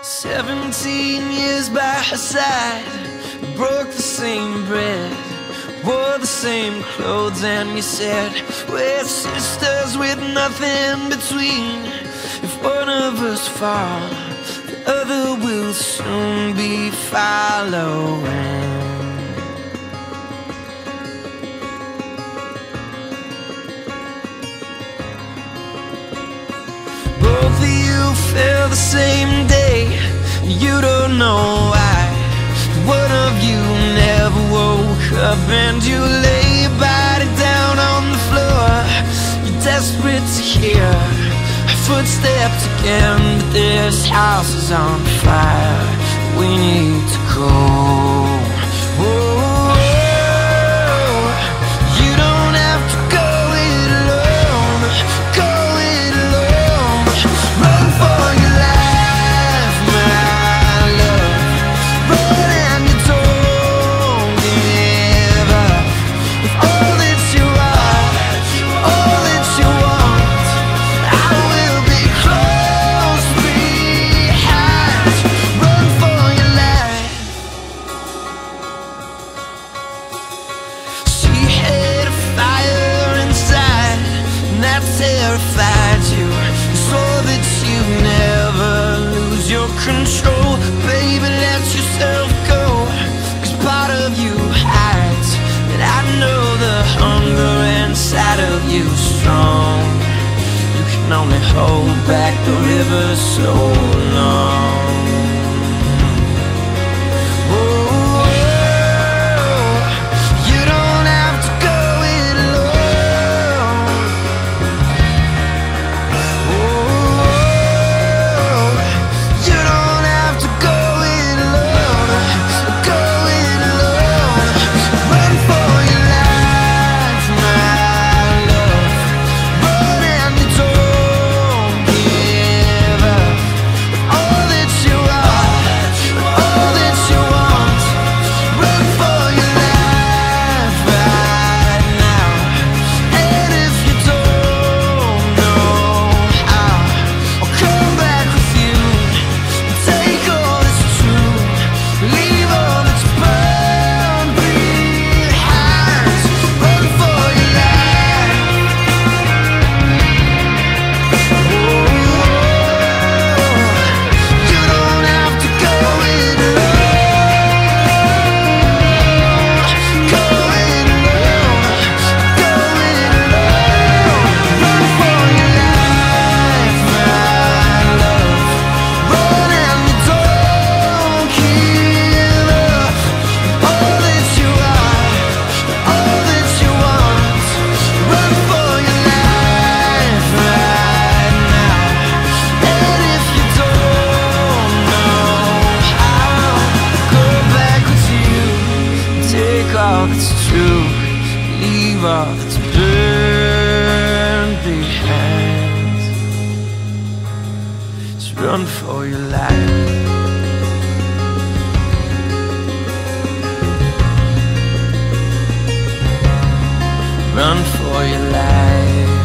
17 years by her side, broke the same bread, wore the same clothes, and you said we're sisters with nothing between. If one of us falls, the other will soon be following. Both of you fell the same day, you don't know why. One of you never woke up and you lay your body down on the floor. You're desperate to hear footsteps again, but this house is on fire. We need to go. Whoa. You don't have to go it alone. Go it alone. Run for your life, my love. Run and you don't give up. With all that you are, all that you want, I will be close behind. Run for your life. She had a fire inside, and that terrified you. You swore that you never lose your control. Baby, let yourself go, 'cause part of you hides. And I know the hunger inside of you is strong. You can only hold back the river so long. Oh, you don't have to go it alone. Oh, you don't have to go it alone. Go it alone. Run for your life, my love. Run and you don't give up. All that you are, all that you want. Run for your life right now. And if you don't know how, I'll come back with you. Take all that's true, leave all that's burned behind. Run for your life. You don't have to go it alone. Go it alone. Go it alone. Run for your life, my love. Run and you don't give up. All that you are, all that you want. Run for your life right now. And if you don't know how, go back with you. Take all that's true, leave all that's burned behind. Just run for your life. Run for your life.